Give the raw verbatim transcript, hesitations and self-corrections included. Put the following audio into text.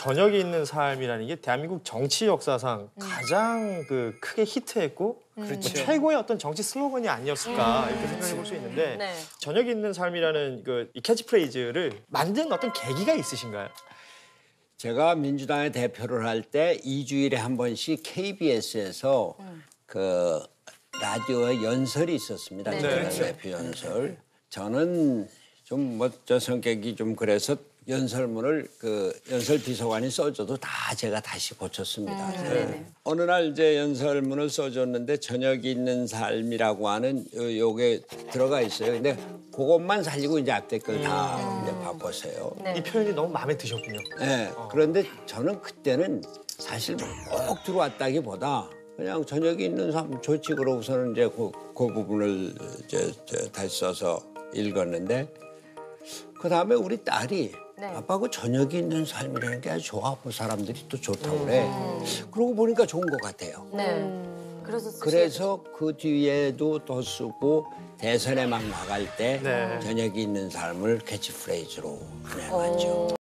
저녁이 있는 삶이라는 게 대한민국 정치 역사상 음. 가장 그 크게 히트했고 뭐 최고의 어떤 정치 슬로건이 아니었을까 음. 이렇게 생각해 볼 수 있는데 네. 저녁이 있는 삶이라는 그 이 캐치프레이즈를 만든 어떤 계기가 있으신가요? 제가 민주당의 대표를 할 때 이 주일에 한 번씩 케이비에스에서 음. 그 라디오의 연설이 있었습니다. 네. 민주당 네. 대표 연설. 저는 좀 뭐 저 성격이 좀 그래서 연설문을 그 연설 비서관이 써줘도 다 제가 다시 고쳤습니다. 음, 네. 어느 날 이제 연설문을 써줬는데 저녁이 있는 삶이라고 하는 요, 요게 들어가 있어요. 근데 그것만 살리고 이제 앞에 걸 다 이제 바꿨어요. 네. 이 표현이 너무 마음에 드셨군요. 네. 그런데 저는 그때는 사실 꼭 들어왔다기보다 그냥 저녁이 있는 삶 좋지 그러고서는 이제 그, 그 부분을 이제, 이제 다시 써서 읽었는데 그 다음에 우리 딸이 네. 아빠 그 저녁이 있는 삶이라는 게 아주 좋아. 그 사람들이 또 좋다고 그래. 그러고 보니까 좋은 것 같아요. 네. 그래서 쓰시게 그래서 그 뒤에도 더 쓰고 대선에 막 나갈 때 네. 저녁이 있는 삶을 캐치프레이즈로 내놨죠.